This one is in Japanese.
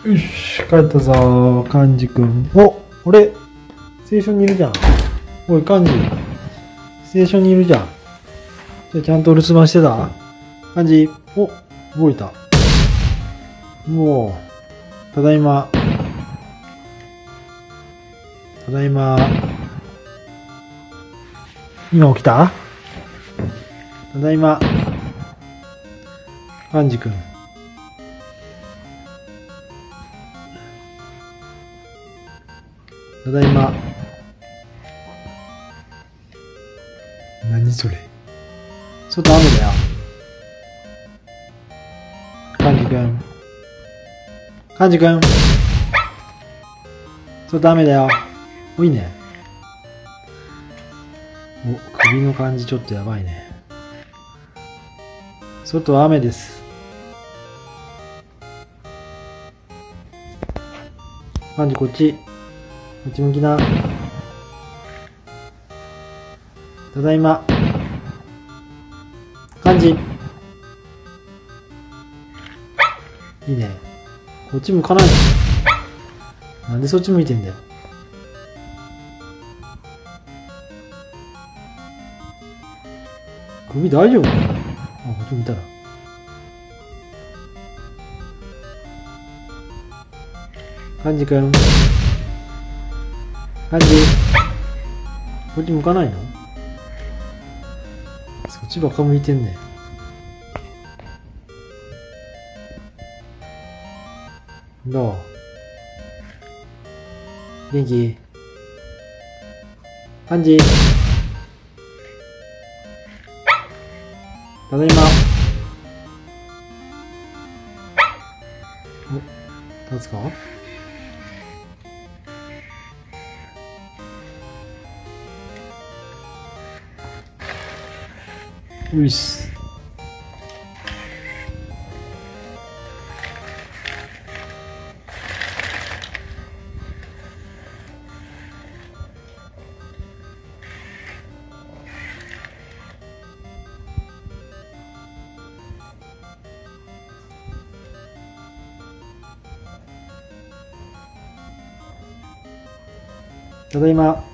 よし、帰ったぞー、カンジ君。俺、ステーションにいるじゃん。おい、カンジ。ステーションにいるじゃん。じゃあちゃんと留守番してた？カンジ。動いた。もう、ただいま。ただいま。今起きた？ただいま。カンジ君。ただいま。何それ。外雨だよ。カンジ君。カンジ君。外雨だよ。いいね。首の感じちょっとやばいね。外は雨です。カンジこっち。こっち向きな。ただいま。カンジ。いいね。こっち向かないの？なんでそっち向いてんだよ。首大丈夫？こっち見たら。カンジ君。カンジ。こっち向かないの？そっちばっか向いてんね。どう？元気？カンジ。ただいま。立つか？よし。ただいま。